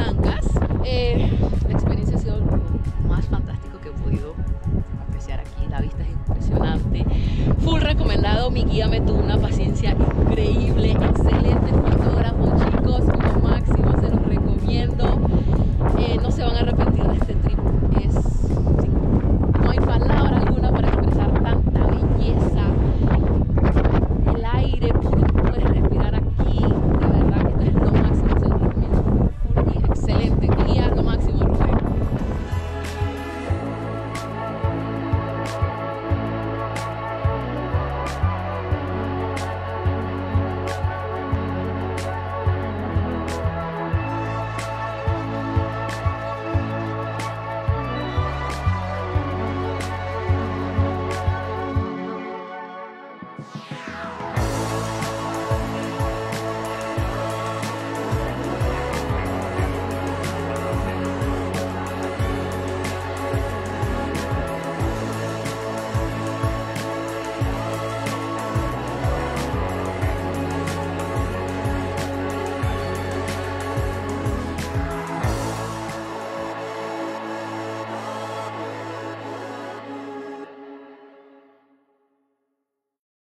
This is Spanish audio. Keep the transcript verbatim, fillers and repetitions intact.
blancas. Eh, la experiencia ha sido lo más fantástico que he podido apreciar aquí. La vista es impresionante. Full recomendado. Mi guía me tuvo una paciencia increíble, excelente.